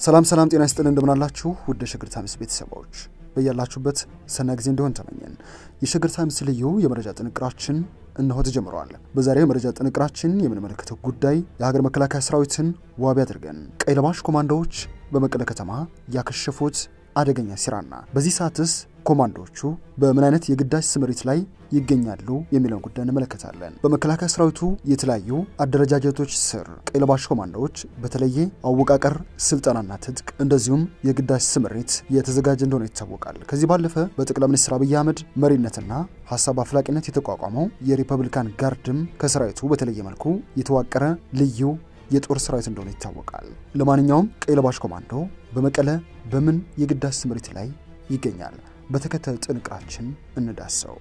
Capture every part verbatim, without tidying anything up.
ሰላም ሰላም ጤና ይስጥልን እንደምናላችሁ ውድ ሸገር ታይምስ ቤተሰቦች በያላችሁበት ሰናይ ጊዜ እንደሆነ ተመኘን የሸገር ታይምስ ልዩ የመረጃ ጥንቅራችን እነሆ ተጀምሯል በዛሬው የመረጃ ጥንቅራችን የምንመለከተው ጉዳይ የሀገር መከላከያ ሰራዊትን ዋቢ አድርገን ቀይ ለባሽ ኮማንዶዎች በመቀለ ከተማ ያከሸፉት አደገኛ ሲራና በዚህ ሰዓትስ ኮማንዶቹ በምን አይነት የግዳጅ ስምሪት ላይ ይገኛሉ የሚለውን ጉዳይ እንመለከታለን በመከላከያ ሰራዊቱ የተለያዩ አደረጃጀቶች ስር ቀይ ለባሽ ኮማንዶዎች በተለየ አወቃቀር ስልጣናና ትጥቅ እንደዚሁም የግዳጅ ስምሪት የተዘጋጀ እንደሆነ ይታወቃል ከዚህ ባለፈ በጠቅላይ ሚኒስትር አብይ አህመድ መሪነትና ሐሳብ አፍላቂነት የተቋቋመው የሪፐብሊካን ጋርድም ከሰራዊቱ በተለየ መልኩ የተዋቀረ ልዩ የጦር ሰራዊት እንደሆነ ይታወቃል ለማንኛውም ቀይ ለባሽ ኮማንዶ በመቀለ በምን የግዳጅ ስምሪት ላይ ይገኛል በተከታዩ ጥንቅራችን እንዳሰው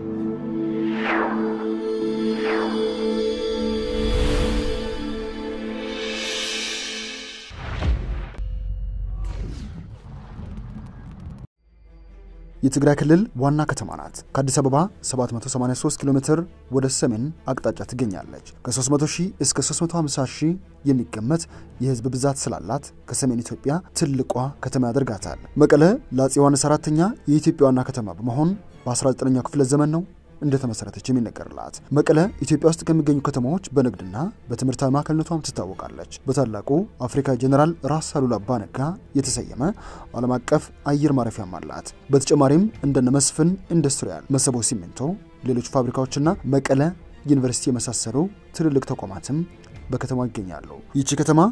የትግራይ ክልል ዋና ከተማ ናት ከአዲስ አበባ ሰባት መቶ ሰማንያ ሶስት ኪሎ ሜትር ወደ ሰሜን አቅጣጫ ትገኛለች ከ300 ሺህ እስከ ሶስት መቶ ሃምሳ ሺህ የሚገመት የህዝብ ብዛት ስላላት ከሰሜን ኢትዮጵያ ትልቋ ከተማ ያደርጋታል መቀለ ለአፄ ዮሐንስ አራተኛ የኢትዮጵያ ዋና ከተማ በመሆን በ19ኛው ክፍለ ዘመን ነው እንደተመሰረተች የሚነገርላት መቀለ ኢትዮጵያ ውስጥ ከሚገኙ ከተማዎች በንግድና በትምህርታዊ ማዕከልነቷም ትታወቃለች በታላቁ አፍሪካ ጄነራል ራስ አሉላ አባ ነጋ የተሰየመ ዓለም አቀፍ አየር ማረፊያም አላት በተጨማሪም እንደነ መስፍን ኢንዱስትሪያል መሰቦ ሲሚንቶ ሌሎች ፋብሪካዎችና መቀለ ዩኒቨርሲቲ የመሳሰሉ ትልልቅ ተቋማትም በከተማው ይገኛሉ ይቺ ከተማ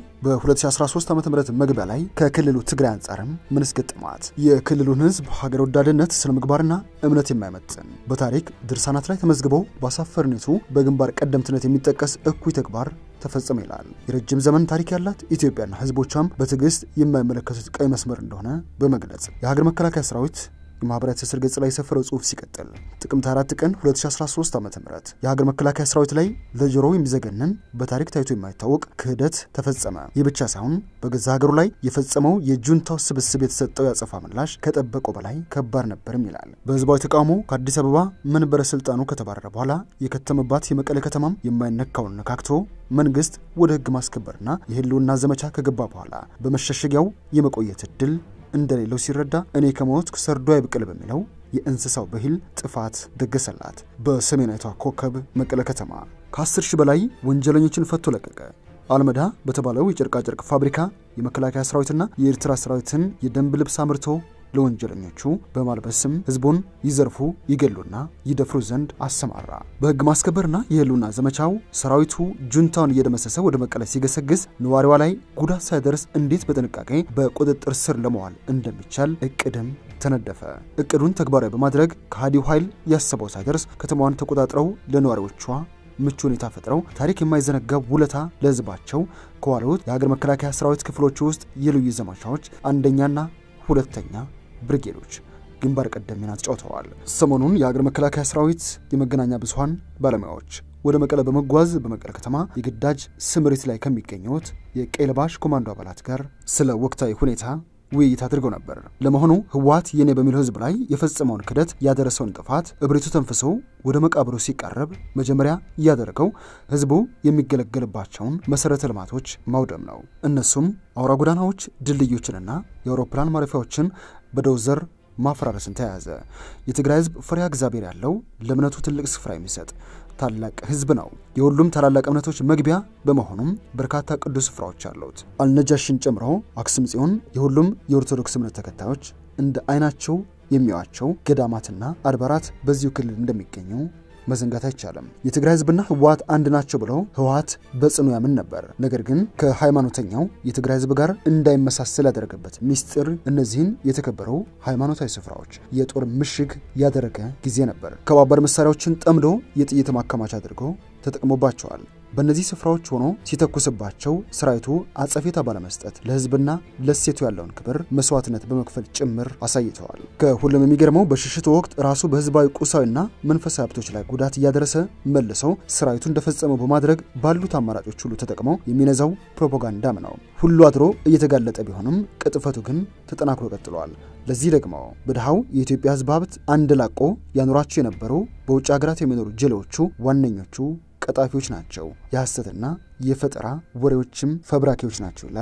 በ2013 ዓመተ ምህረት መግቢያ ላይ ከክልሉ ትግራይ አንፃርም ምንስ ገጠማት የክልሉን ህዝብ ሀገር ወዳድነት ስለምግባርና እምነት የማይመጥን በታሪክ ድርሳናት ላይ ተመዝግበው ባሳፈርነቱ በግንባር ቀደምትነት የሚጠቀስ እኩይ ተግባር ተፈጸመ ይላል የረጅም ዘመን ታሪክ ያላት ኢትዮጵያና ህዝቦቿም በትግስት የማይመለከቱት ቀይ መስመር እንደሆነ በመግለጽ የሀገር መከላከያ ሰራዊት የማህበራዊ ትስስር ገጽ ላይ ሰፈረው ጽሁፍ ሲቀጥል ጥቅምት አራት ቀን ሁለት ሺህ አስራ ሶስት ዓመተ ምህረት የሀገር መከላከያ ሰራዊት ላይ ለጆሮ የሚዘገነን በታሪክ ታይቶ የማይታወቅ ክህደት ተፈጸመ የብቻ ሳይሆን በገዛ ሀገሩ ላይ የፈጸመው የጁንታው ስብስብ የተሰጠው ያጸፋ ምላሽ ከጠበቀው በላይ ከባድ ነበርም ይላል በህዝባዊ ተቃውሞ ከአዲስ አበባ መንበረ ስልጣኑ ከተባረረ በኋላ የከተመባት የመቀለ ከተማም የማይነካውን ነካክቶ መንግስት ወደ ህግ ማስከበርና የህልውና ዘመቻ ከገባ በኋላ በመሸሸጊያው የመቆየት እድል እንደሌለው ሲረዳ እኔ ከሞት ሰርዶ አይብቀል በሚለው የእንስሳው በህል ጥፋት ደገሰላት በሰሜናዊቷ ኮከብ መቀለ ከተማ ከ10 ሺህ በላይ ወንጀለኞችን ፈቶ ለቀቀ አልመዳ በተባለው የጨርቃ ጨርቅ ፋብሪካ የመከላከያ ሰራዊትና የኤርትራ ሰራዊትን የደንብ ልብስ አምርቶ ለወንጀለኞቹ በማልበስም ህዝቡን ይዘርፉ ይገሉና ይደፍሩ ዘንድ አሰማራ በህግ ማስከበርና የህልውና ዘመቻው ሰራዊቱ ጁንታውን እየደመሰሰ ወደ መቀለ ሲገሰግስ ነዋሪዋ ላይ ጉዳት ሳይደርስ እንዴት በጥንቃቄ በቁጥጥር ስር ለመዋል እንደሚቻል እቅድም ተነደፈ እቅዱን ተግባራዊ በማድረግ ከሃዲው ኃይል ያሰበው ሳይደርስ ከተማዋን ተቆጣጥረው ለነዋሪዎቿ ምቹ ሁኔታ ፈጥረው ታሪክ የማይዘነጋ ውለታ ለህዝባቸው ከዋሉት የሀገር መከላከያ ሰራዊት ክፍሎች ውስጥ የልዩ ዘመቻዎች አንደኛና ሁለተኛ ብርጌዶች ግንባር ቀደም ሚና ተጫውተዋል ሰሞኑን የሀገር መከላከያ ሰራዊት የመገናኛ ብዙሃን ባለሙያዎች ወደ መቀለ በመጓዝ በመቀለ ከተማ የግዳጅ ስምሪት ላይ ከሚገኙት የቀይ ለባሽ ኮማንዶ አባላት ጋር ስለ ወቅታዊ ሁኔታ ውይይት አድርገው ነበር ለመሆኑ ህዋት የኔ በሚል ህዝብ ላይ የፈጸመውን ክደት ያደረሰውን ጥፋት እብሪቱ ተንፍሶ ወደ መቃብሩ ሲቀርብ መጀመሪያ ያደረገው ህዝቡ የሚገለገልባቸውን መሰረተ ልማቶች ማውደም ነው እነሱም አውራ ጎዳናዎች ድልድዮችንና የአውሮፕላን ማረፊያዎችን በዶዘር ማፈራረስን ተያዘ የትግራይ ህዝብ ፍሬያ እግዚአብሔር ያለው ለምነቱ ትልቅ ስፍራ የሚሰጥ ታላቅ ህዝብ ነው የሁሉም ታላላቅ እምነቶች መግቢያ በመሆኑም በርካታ ቅዱስ ስፍራዎች አሉት አልነጃሽን ጨምሮ አክሱም ጽዮን የሁሉም የኦርቶዶክስ እምነት ተከታዮች እንደ አይናቸው የሚያዋቸው ገዳማትና አድባራት በዚሁ ክልል እንደሚገኙ መዘንጋት አይቻለም የትግራይ ህዝብና ህዋት አንድ ናቸው ብለው ህዋት በጽኑ ያምን ነበር ነገር ግን ከሃይማኖተኛው የትግራይ ህዝብ ጋር እንዳይመሳሰል ያደረገበት ሚስጥር እነዚህን የተከበረው ሃይማኖታዊ ስፍራዎች የጦር ምሽግ ያደረገ ጊዜ ነበር ከባባድ መሳሪያዎችን ጠምዶ የጥይት ማከማቻ አድርጎ ተጠቅሞባቸዋል በእነዚህ ስፍራዎች ሆኖ ሲተኩስባቸው ሰራዊቱ አጸፌታ ባለመስጠት ለህዝብና ለሴቱ ያለውን ክብር መስዋዕትነት በመክፈል ጭምር አሳይተዋል ከሁሉም የሚገርመው በሽሽቱ ወቅት ራሱ በህዝባዊ ቁሳዊና መንፈሳዊ ሀብቶች ላይ ጉዳት ያደረሰ መልሰው ሰራዊቱ እንደፈጸመው በማድረግ ባሉት አማራጮች ሁሉ ተጠቅመው የሚነዛው ፕሮፓጋንዳም ነው ሁሉ አድሮ እየተጋለጠ ቢሆንም ቅጥፈቱ ግን ተጠናክሮ ቀጥሏል ለዚህ ደግሞ በደሃው የኢትዮጵያ ህዝብ ሀብት አንድ ላቆ ያኖራቸው የነበሩ በውጭ ሀገራት የሚኖሩ ጀሌዎቹ ዋነኞቹ ቀጣፊዎች ናቸው የሐሰትና የፈጠራ ወሬዎችም ፈብራኪዎች ናቸው ይላል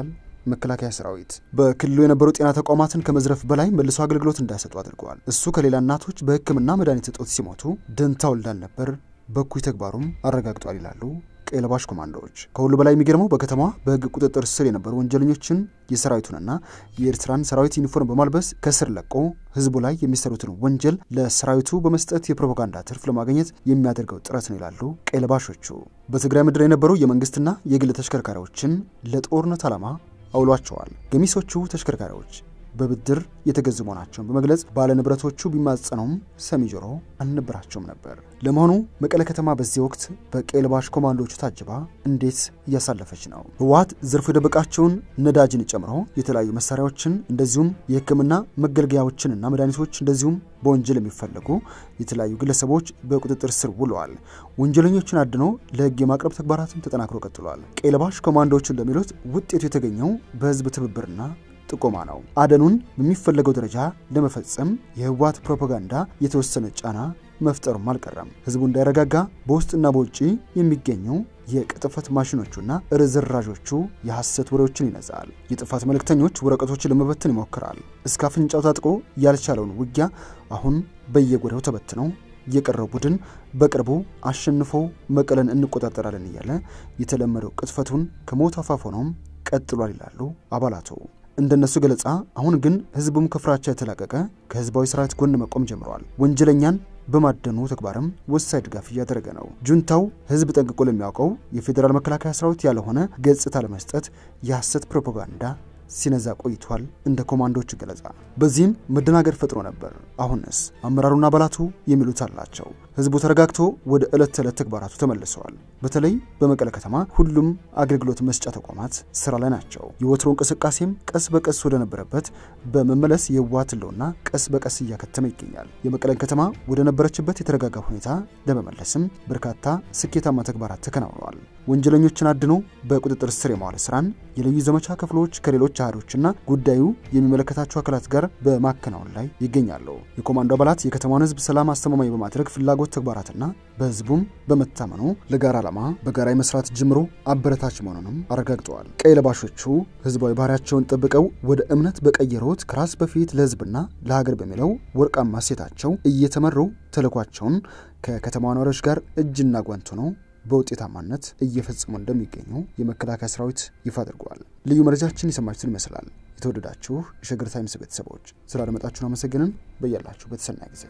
መከላከያ ሰራዊት በክልሉ የነበሩ ጤና ተቋማትን ከመዝረፍ በላይ መልሶ አገልግሎት እንዳይሰጡ አድርጓል። እሱ ከሌላ እናቶች በሕክምና መድኃኒት እጦት ሲሞቱ ደንታው እንዳልነበር በኩይ ተግባሩም አረጋግጧል ይላሉ ቀለባሽ ኮማንዶዎች። ከሁሉ በላይ የሚገርመው በከተማዋ በህግ ቁጥጥር ስር የነበሩ ወንጀለኞችን የሰራዊቱንና የኤርትራን ሰራዊት ዩኒፎርም በማልበስ ከስር ለቆ ህዝቡ ላይ የሚሰሩትን ወንጀል ለሰራዊቱ በመስጠት የፕሮፓጋንዳ ትርፍ ለማግኘት የሚያደርገው ጥረት ነው ይላሉ ቀለባሾቹ። በትግራይ ምድር የነበሩ የመንግስትና የግል ተሽከርካሪዎችን ለጦርነት ዓላማ አውሏቸዋል። ገሚሶቹ ተሽከርካሪዎች በብድር የተገዙ መሆናቸውን በመግለጽ ባለ ንብረቶቹ ቢማጸኑም ሰሚ ጆሮ አልነበራቸውም ነበር። ለመሆኑ መቀለ ከተማ በዚህ ወቅት በቀለባሽ ኮማንዶዎች ታጅባ እንዴት እያሳለፈች ነው? ህወሓት ዘርፉ የደበቃቸውን ነዳጅን ጨምሮ የተለያዩ መሳሪያዎችን እንደዚሁም የህክምና መገልገያዎችንና መድኃኒቶች እንደዚሁም በወንጀል የሚፈልጉ የተለያዩ ግለሰቦች በቁጥጥር ስር ውለዋል። ወንጀለኞችን አድኖ ለህግ የማቅረብ ተግባራትም ተጠናክሮ ቀጥሏል። ቀለባሽ ኮማንዶዎች እንደሚሉት ውጤቱ የተገኘው በህዝብ ትብብርና ጥቆማ ነው። አደኑን በሚፈልገው ደረጃ ለመፈጸም የህወሓት ፕሮፓጋንዳ የተወሰነ ጫና መፍጠሩም አልቀረም። ህዝቡ እንዳይረጋጋ በውስጥና በውጪ የሚገኙ የቅጥፈት ማሽኖቹና ርዝራዦቹ የሐሰት ወሬዎችን ይነዛል። የጥፋት መልእክተኞች ወረቀቶችን ለመበተን ይሞክራል። እስከ አፍንጫው ታጥቆ ያልቻለውን ውጊያ አሁን በየጎዳው ተበትነው የቀረው ቡድን በቅርቡ አሸንፎ መቀለን እንቆጣጠራለን እያለ የተለመደው ቅጥፈቱን ከሞት አፋፍ ሆኖም ቀጥሏል ይላሉ አባላቱ። እንደነሱ ገለጻ አሁን ግን ህዝቡም ከፍራቻ የተላቀቀ ከህዝባዊ ስርዓት ጎን መቆም ጀምሯል። ወንጀለኛን በማደኑ ተግባርም ወሳኝ ድጋፍ እያደረገ ነው። ጁንታው ህዝብ ጠንቅቆ ለሚያውቀው የፌደራል መከላከያ ሰራዊት ያለሆነ ገጽታ ለመስጠት የሐሰት ፕሮፓጋንዳ ሲነዛ ቆይቷል እንደ ኮማንዶዎች ገለጻ። በዚህም መደናገር ፈጥሮ ነበር። አሁንስ አመራሩና አባላቱ የሚሉት አላቸው። ህዝቡ ተረጋግቶ ወደ ዕለት ተዕለት ተግባራቱ ተመልሰዋል። በተለይ በመቀለ ከተማ ሁሉም አገልግሎት መስጫ ተቋማት ስራ ላይ ናቸው። የወትሮ እንቅስቃሴም ቀስ በቀስ ወደ ነበረበት በመመለስ የዋትለውና ቀስ በቀስ እያከተመ ይገኛል። የመቀለን ከተማ ወደ ነበረችበት የተረጋጋ ሁኔታ ለመመለስም በርካታ ስኬታማ ተግባራት ተከናውነዋል። ወንጀለኞችን አድኖ በቁጥጥር ስር የማዋል ስራን የልዩ ዘመቻ ክፍሎች ከሌሎች አሃዶችና ጉዳዩ የሚመለከታቸው አካላት ጋር በማከናወን ላይ ይገኛሉ። የኮማንዶ አባላት የከተማውን ህዝብ ሰላም አስተማማኝ በማድረግ ፍላጎት ተግባራትና በህዝቡም በመታመኑ ለጋራ ዓላማ በጋራ መስራት ጅምሮ አበረታች መሆኑንም አረጋግጠዋል። ቀለባሾቹ ህዝባዊ ባህሪያቸውን ጠብቀው ወደ እምነት በቀየሩት ከራስ በፊት ለህዝብና ለሀገር በሚለው ወርቃማ ሴታቸው እየተመሩ ተልኳቸውን ከከተማው ነዋሪዎች ጋር እጅና ጓንት ሆነው በውጤታማነት እየፈጸሙ እንደሚገኙ የመከላከያ ሰራዊት ይፋ አድርጓል። ልዩ መረጃችን ይሰማችሁን ይመስላል። የተወደዳችሁ የሸገር ታይምስ ቤተሰቦች ስላደመጣችሁን አመሰግነን። በእያላችሁ በተሰናይ ጊዜ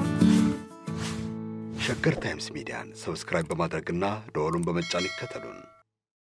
ሸገር ታይምስ ሚዲያን ሰብስክራይብ በማድረግና ደወሉን በመጫን ይከተሉን።